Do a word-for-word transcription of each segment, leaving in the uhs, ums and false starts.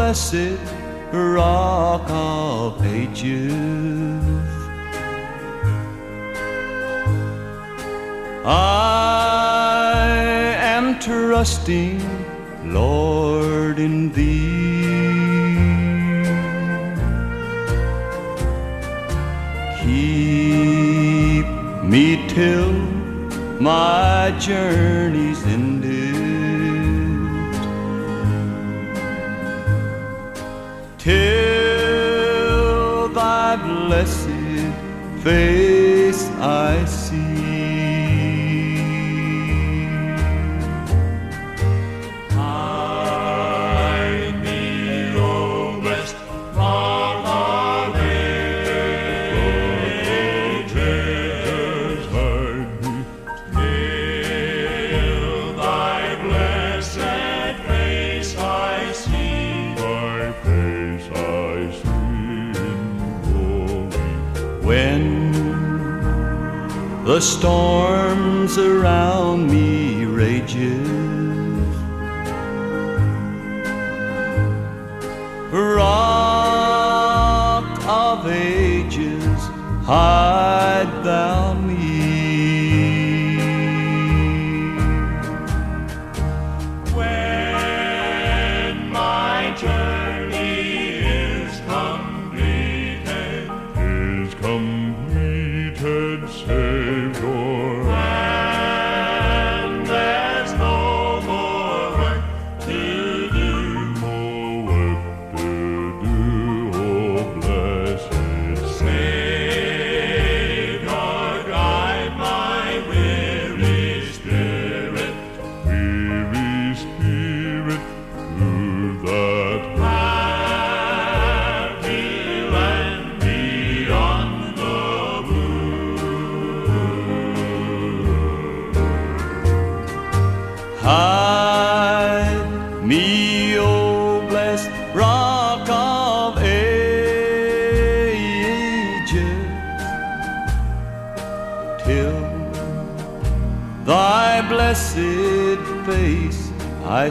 blessed Rock of Ages. I am trusting, Lord, in Thee. Keep me till my journey's ended, till Thy blessed face I see. The storms around me rages, Rock of Ages, hide Thou me. When my journey is completed, is completed, Savior, and there's no more work to do, more work to do, oh blessed Savior, guide my weary spirit, weary spirit, to that happy land beyond the Hide me, O blessed Rock of Ages, till Thy blessed face I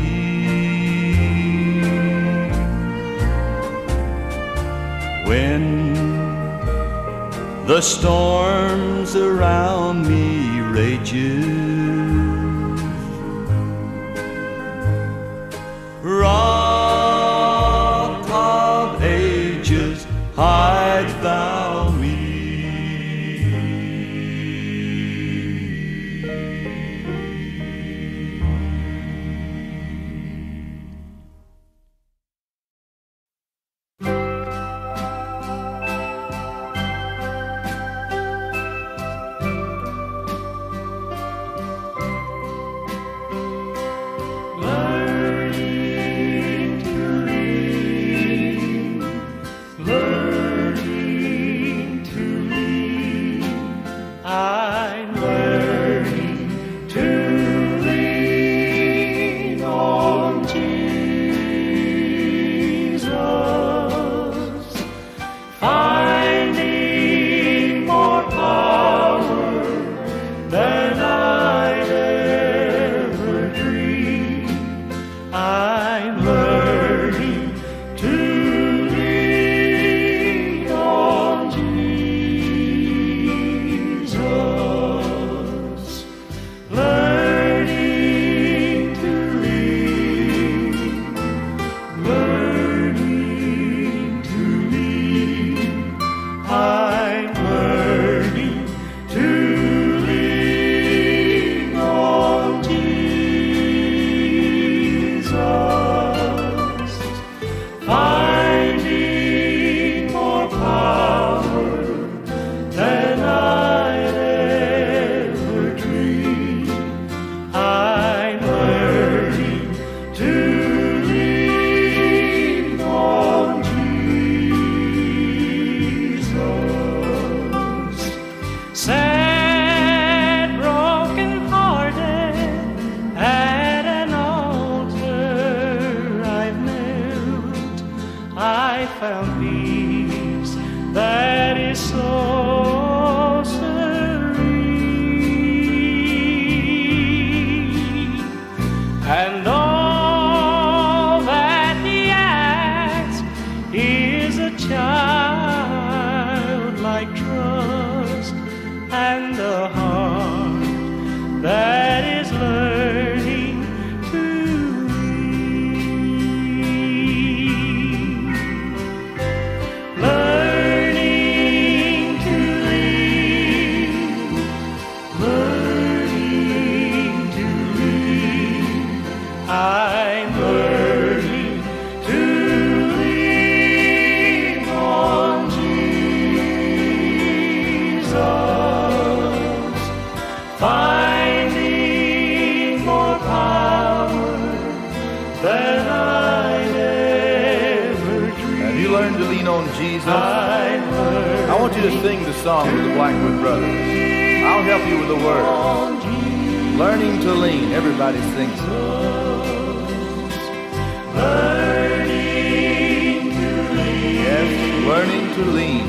see. When the storms around me rages, Rock of Ages, hide Thou me. And all that the learn to lean on Jesus? I want you to sing the song with the Blackwood Brothers. I'll help you with the words. Learning to lean. Everybody sings it. Learning to lean. Yes, learning to lean.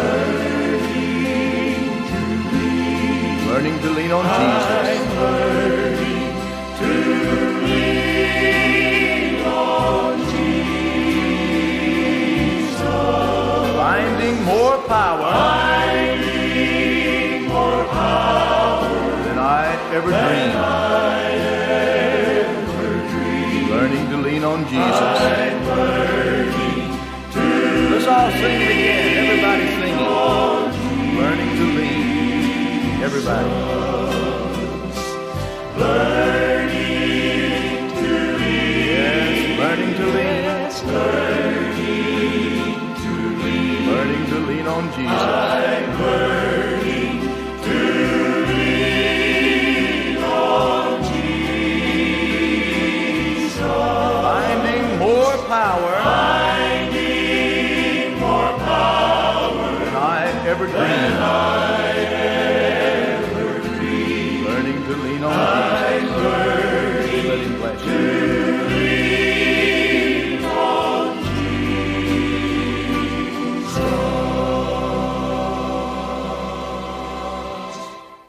Learning to lean. Learning to lean on Jesus. I'm learning to lean on Jesus. Finding more power. Finding more power than I ever than dreamed. I ever dreamed. Learning to lean on Jesus. I'm learning to Let's all sing it again. Everybody sing it. Learning to lean. Everybody. learning to lean. Yes, learning to lean. Learning to lean. Learning to lean on Jesus. I'm learning to lean on Jesus. Finding more power Finding more power than I ever than dreamed. I ever dreamed. Learning to lean on I'm Jesus. learning Let him bless you. to lean on Jesus.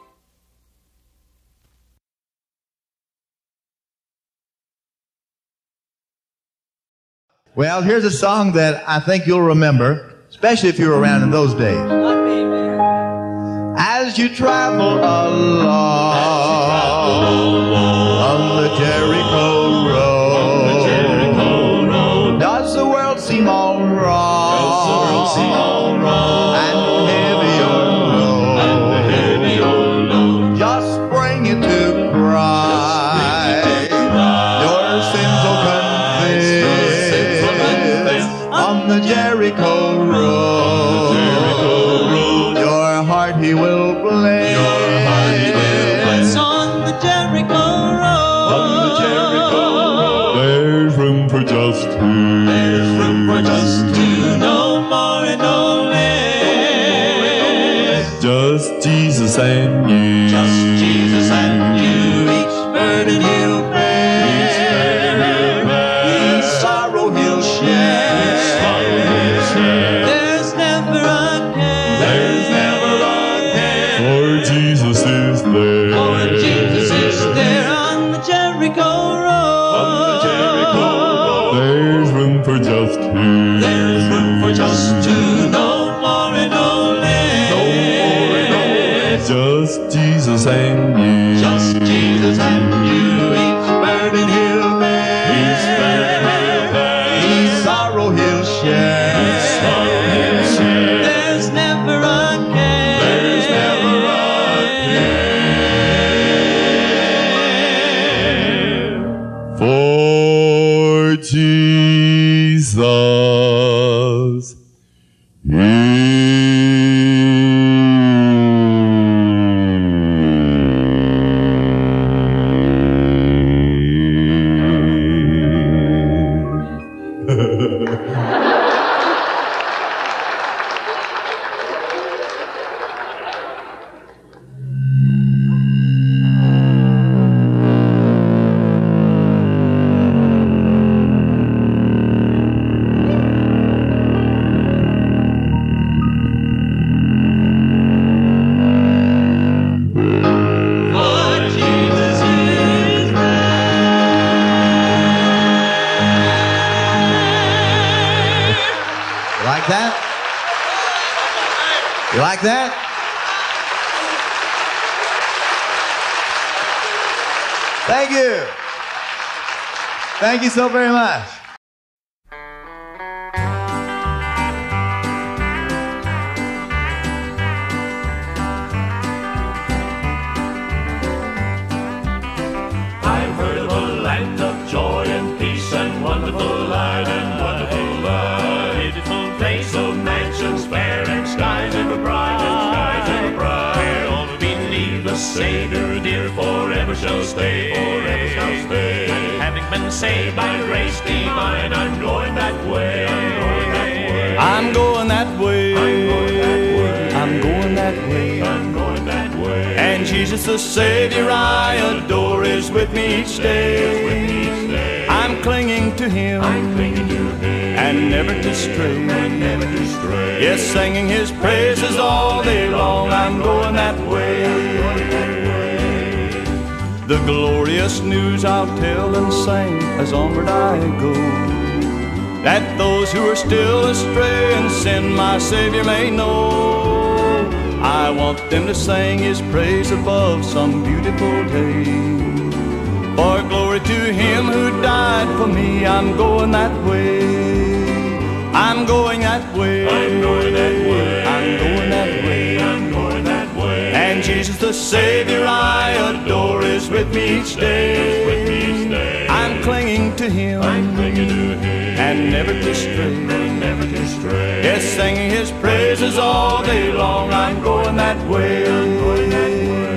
Well, here's a song that I think you'll remember, especially if you were around in those days. As you travel along on the Jericho road, does the world seem all wrong and heavy or low? Just bring it to Christ. Your sins will confess on the Jericho road. Your heart He will bless. On the Jericho road. There's room for just two. There's room for just two, no more and no less. Just Jesus and you. Just Jesus and you, each burden He'll bear, each sorrow He'll share. There's never a care. There's never a care. For Jesus is there. For Jesus is there on the Jericho road. On the Jericho road. There's room for just two. There's room for just two, no more and no less. Just Jesus and you. Just Jesus and you, each burden He'll bear, Each burden He'll bear. Each sorrow He'll share. Each sorrow He'll share. There's never a care. There's never a care. For Jesus For Jesus is there. You like that? You like that? Thank you. Thank you so very much. I've heard of a land of joy and peace and wonderful light and wonderful love. Beautiful place of mansions fair and skies ever bright and skies ever bright. Where all who believe the Savior dear forever shall stay, forever shall stay. And having been saved by grace divine, I'm going that way, I'm going that way. Jesus the Savior I adore is with me each day. I'm clinging to Him, and never to stray. Yes, singing His praises all day long, I'm going that way. The glorious news I'll tell and sing as onward I go, that those who are still astray in sin my Savior may know. I want them to sing His praise above some beautiful day. For glory to Him who died for me, I'm going that way. I'm going that way. I'm going that way. I'm going that way. I'm going that way. And Jesus the Savior I adore is with me each day. With me each day. I'm clinging to Him, I'm clinging to Him, and never to stray. never to stray. Yes, singing His praises all day long, I'm going that way. I'm going that way.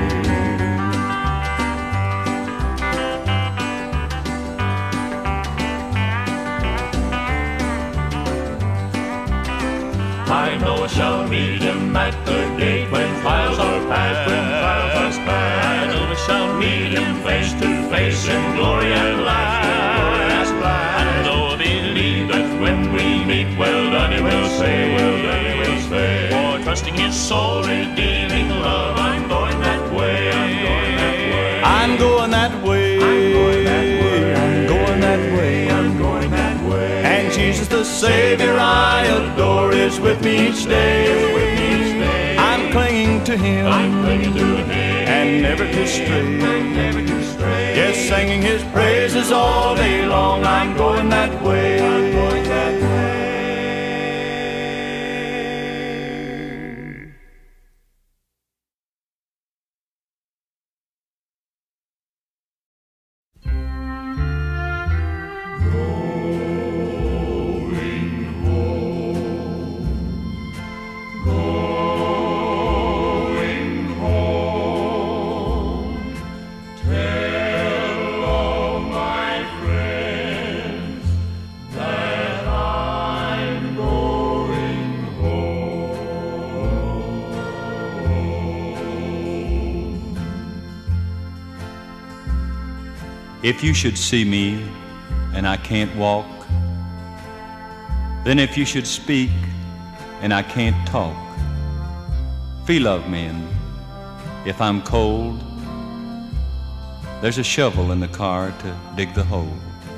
I know I shall meet Him at the gate when trials are past, when trials are past. I know I shall meet Him face to face in glory at last. And though I believe that when we meet, well done He will say, well done He will say. For trusting His soul redeeming love, I'm going that way, I'm going that way. I'm going that way. I'm going that way. I'm going that way. I'm going that way. And Jesus the Savior I adore is with me each day. I'm clinging to Him, I'm clinging to Him, and never to stray. never to stray. Yes, singing His praises all day long, I'm going that way. I'm going that way. If you should see me and I can't walk, then if you should speak and I can't talk, feel of me, and if I'm cold, there's a shovel in the car to dig the hole.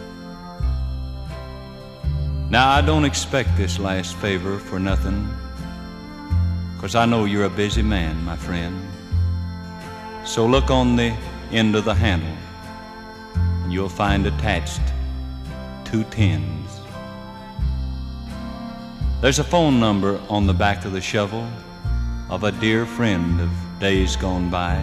Now I don't expect this last favor for nothing, 'cause I know you're a busy man, my friend. So look on the end of the handle, and you'll find attached two tins. There's a phone number on the back of the shovel of a dear friend of days gone by.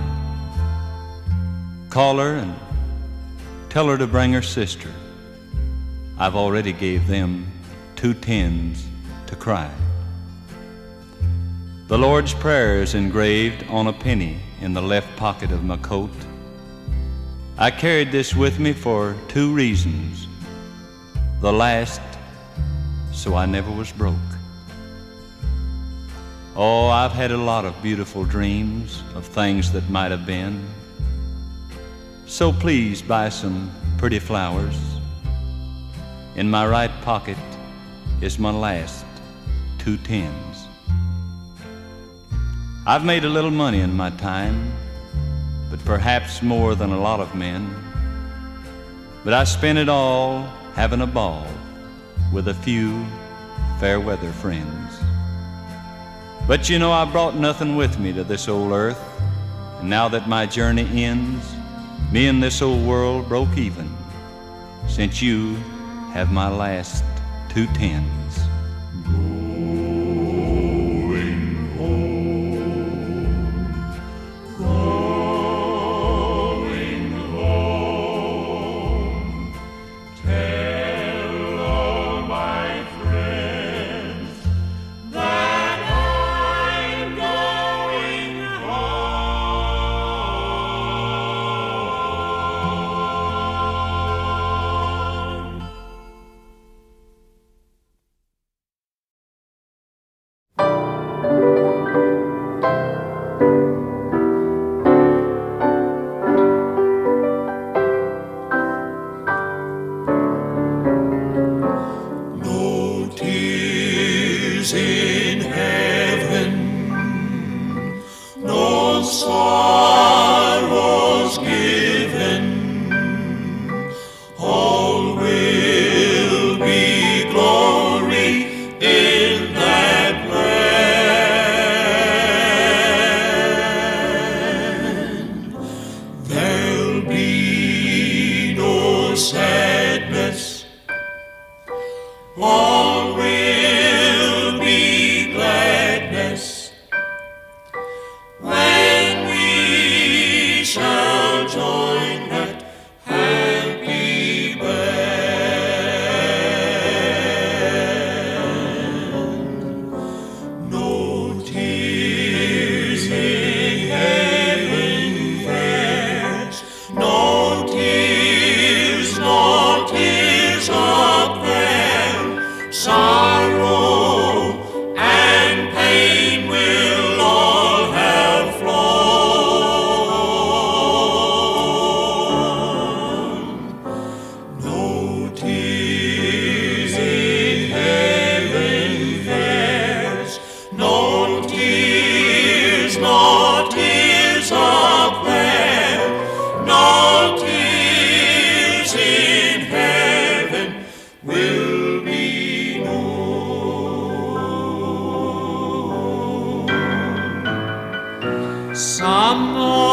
Call her and tell her to bring her sister. I've already gave them two tins to cry. The Lord's Prayer is engraved on a penny in the left pocket of my coat. I carried this with me for two reasons. The last, so I never was broke. Oh, I've had a lot of beautiful dreams of things that might have been. So please buy some pretty flowers. In my right pocket is my last two tins. I've made a little money in my time, but perhaps more than a lot of men. But I spent it all having a ball with a few fair weather friends. But you know, I brought nothing with me to this old earth, and now that my journey ends, me and this old world broke even, since you have my last two tens. all will be gladness when we shall join that happy band. No tears in heaven there's, no tears, no tears up there. Sorrow and pain will all have flown. No tears in heaven there's, no tears, no tears up there. No tears in heaven will be known. Some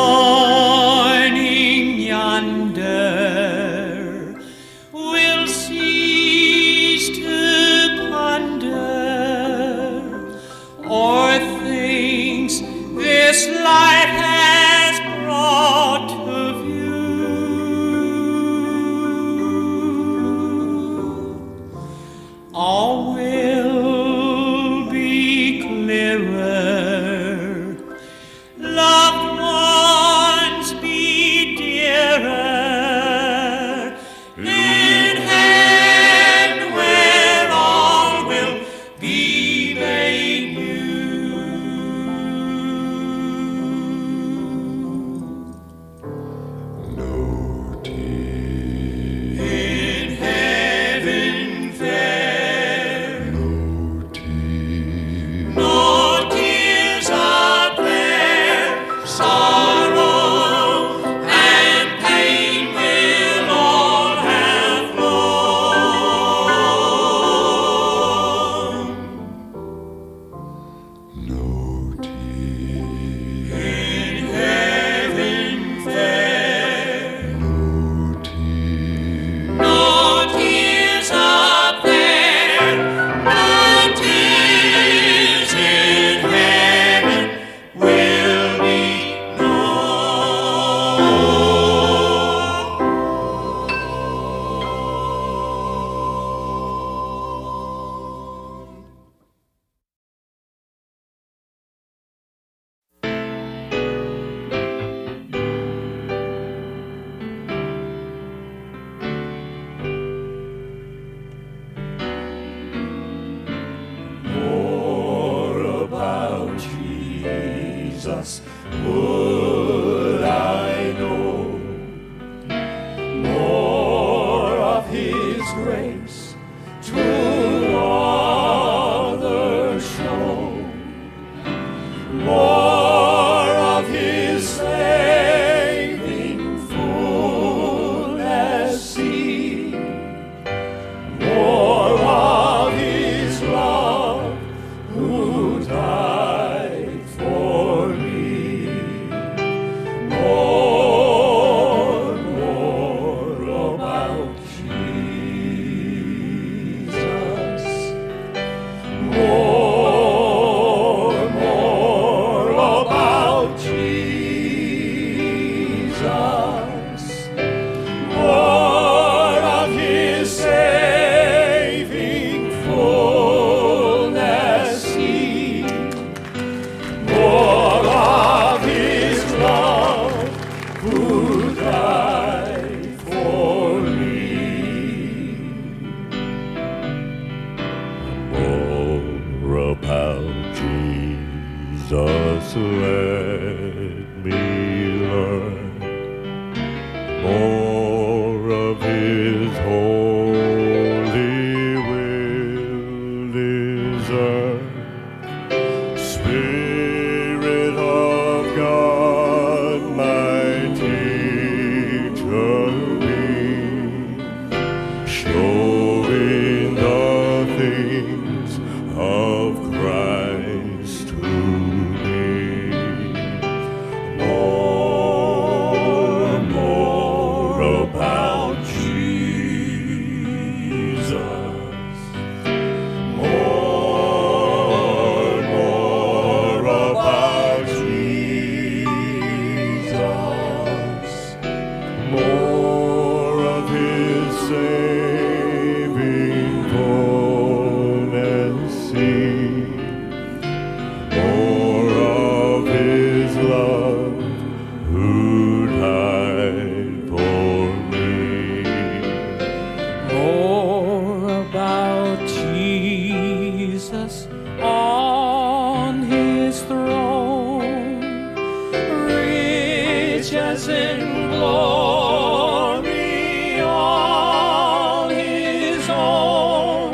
morning yonder will cease to ponder o'er things this life has brought to view. All will be clearer, loved ones be dearer, in heaven where all will be made new. No tears in heaven there, no tears, no tears up there. Sorrow and pain will all have flown. No tears in heaven there, no tears, no tears up there. No tears in heaven will be more about Jesus would I know, more of His grace to others show, more of His saving fullness see, more of His love who died for me. More, more about Jesus. More, more about Jesus. More of His saving fullness see, more of His love who died for me. More about Jesus let me learn, more of His holy will discern. Spirit of God, my teacher be, showing the things of Christ to me. More, more about Jesus. Jesus on his throne, riches in glory, all his own,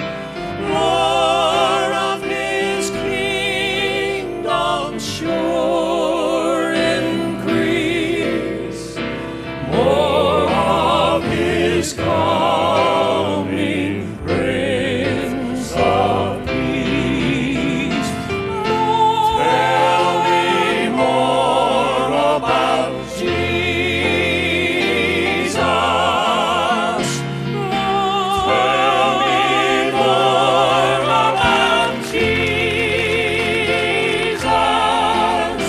more of his kingdom sure increase, more of his coming Prince of Peace. Tell me more about Jesus. Tell me more about Jesus.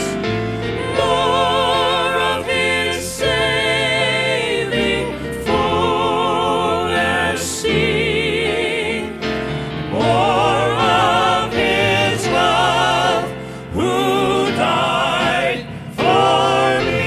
More of his saving fullness sing, more of his love who died for me.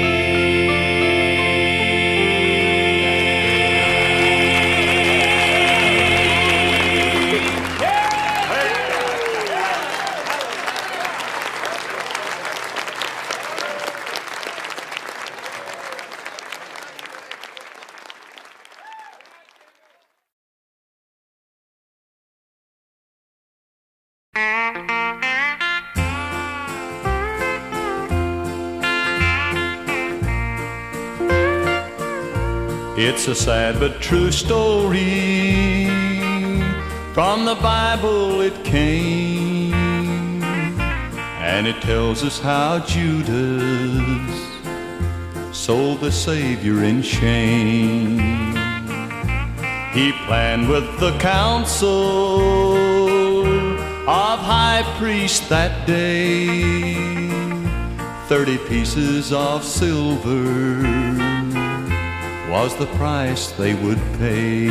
It's a sad but true story. From the Bible it came, and it tells us how Judas sold the Savior in shame. He planned with the council of high priests that day, thirty pieces of silver was the price they would pay.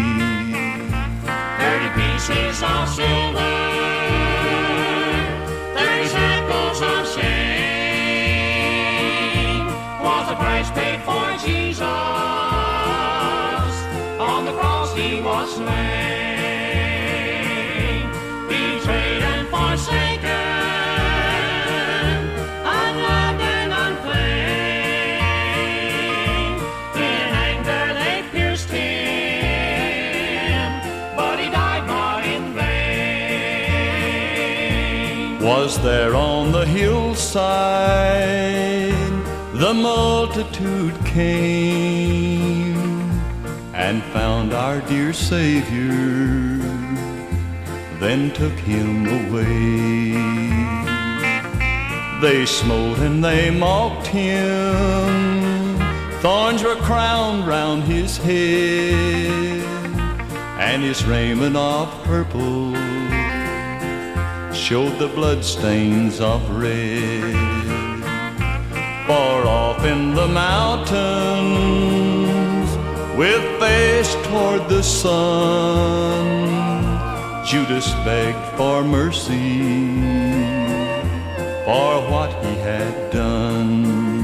Thirty pieces of silver, thirty shekels of shame, was the price paid for Jesus. On the cross he was slain, betrayed and forsaken, unloved and unclaimed. In anger they pierced him, but he died not in vain. Was there on the hillside the multitude came and found our dear Savior, then took him away. They smote and they mocked him, thorns were crowned round his head, and his raiment of purple showed the bloodstains of red. Far off in the mountains, with face toward the sun, Judas begged for mercy for what he had done.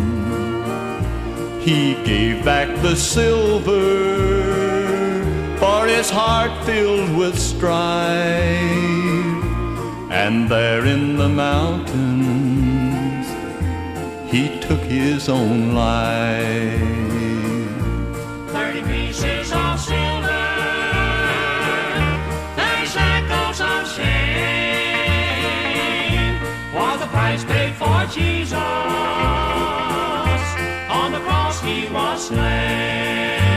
He gave back the silver, for his heart filled with strife, and there in the mountains he took his own life. Thirty pieces of silver, thirty shekels of shame, was the price paid for Jesus. On the cross he was slain.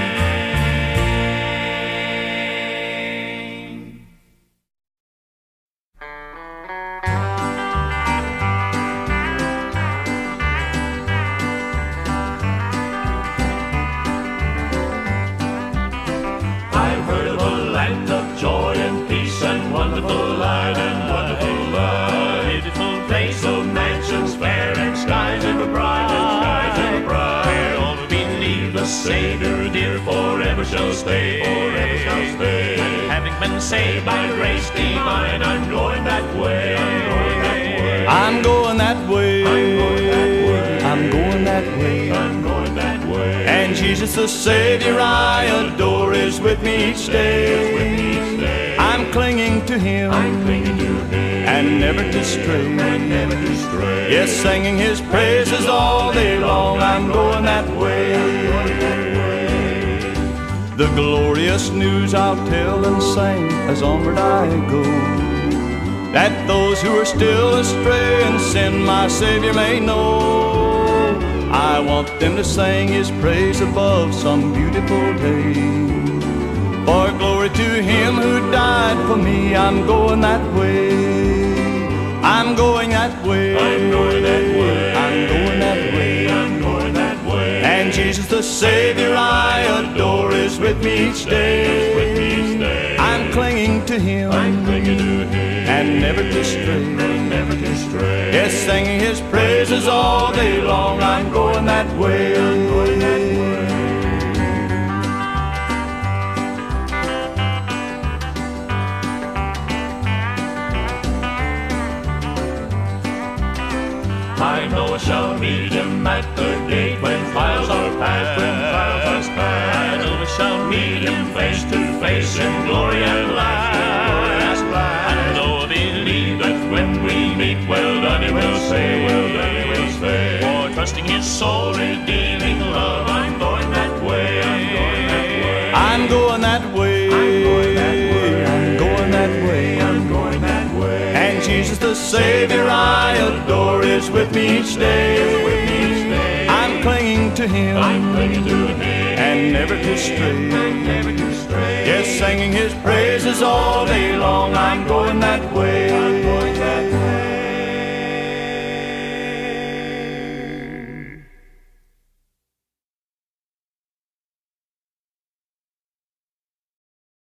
I've heard of a land of joy and peace and wonderful light and wonderful love. Beautiful place of mansions fair and skies ever bright and skies ever bright. Where all who believe the Savior dear forever shall stay, forever shall stay. And having been saved by grace divine, I'm going that way, I'm going that way. I'm going that way, I'm going that way, I'm going that way. I'm going that way. And Jesus the Savior I adore is with me each day. I'm clinging to Him, I'm clinging to Him, and never to stray. and never to stray. Yes, singing His praises all day long, I'm going that way. The glorious news I'll tell and sing as onward I go, that those who are still astray in sin my Savior may know. I want them to sing His praise above some beautiful day. For glory to Him who died for me, I'm going that way. I'm going that way. I'm going that way. I'm going that way. I'm going that way. And Jesus the Savior I adore is with me each day. With me each day. I'm clinging to Him, I'm clinging to Him, and never to stray. and never to stray. Yes, singing His praises all day long, I'm going that way. I'm going that way. I know I shall meet Him at the gate when trials are past, when trials are past. I know I shall meet Him face to face in glory and last. I know I believe that when we meet, well done He will say, well done He will say. For trusting His soul redeeming love, I'm going that way, I'm going that way. I'm going that way. I'm going that way. I'm going that way. And Jesus the Savior I adore is with me each day. I'm clinging to Him, I'm clinging to Him, and never to stray. and never to stray. Yes, singing His praises all day long,